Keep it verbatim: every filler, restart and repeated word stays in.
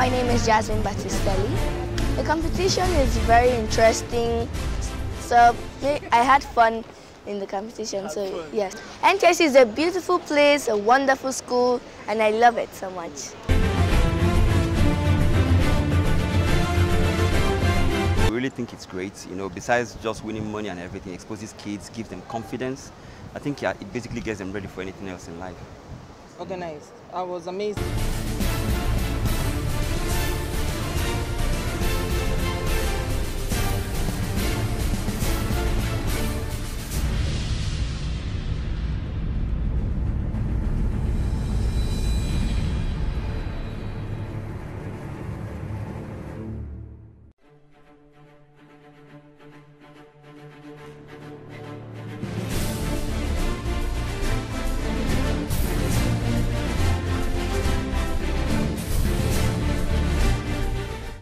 My name is Jasmine Battistelli. The competition is very interesting, so I had fun in the competition, so yes. N T I C is a beautiful place, a wonderful school, and I love it so much. I really think it's great, you know, besides just winning money and everything, it exposes kids, gives them confidence. I think yeah, it basically gets them ready for anything else in life. Organized. I was amazed.